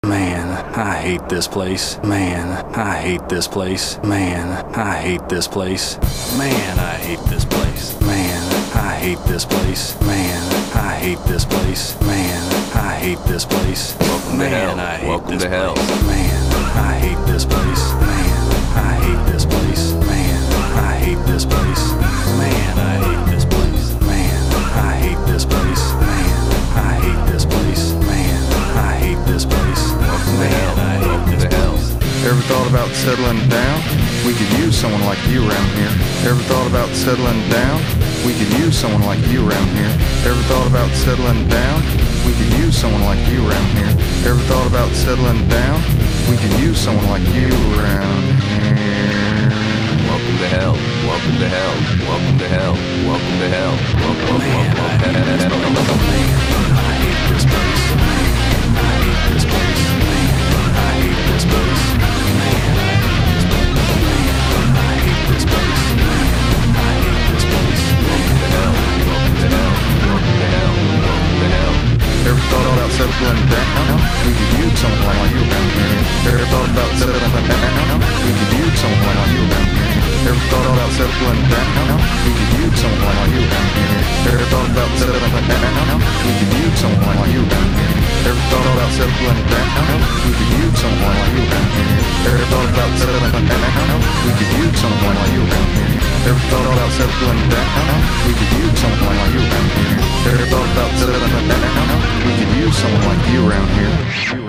Man, I hate this place. Man, I hate this place. Man, I hate this place. Man, I hate this place. Man, I hate this place. Man, I hate this place. Man, I hate this place. Welcome to hell. Welcome to hell. Man, I hate this place. Man, I hate this place. Man, I hate this place. Man, I hate this place. Man, I hate this place. Man, I hate this place. Man, I hate this place. Welcome to hell. Welcome to hell. Ever thought about settling down? We could use someone like you around here. Ever thought about settling down? We could use someone like you around here. Ever thought about settling down? We could use someone like you around here. Ever thought about settling down? We could use someone like you around here. Welcome to hell. Welcome to hell. Welcome to hell. Welcome to hell. Welcome to hell. I hate this place. I hate this place. I hate this place. I hate this place. I hate this place. Welcome to hell. Welcome to hell. Welcome to hell. Welcome to hell. Ever thought about settling down? We could use someone like you around here. Ever thought about settling down? We could use someone like you around here. Ever thought about settling down? We could use someone like you around here. Ever thought about settling down? We could use someone like you around here. Ever thought about settling down? We could use someone like you around here. Ever thought about settling down? We could use someone like you around here. Ever thought about settling down? We could use someone like you around here. Ever thought about settling down? We could use someone like you around here.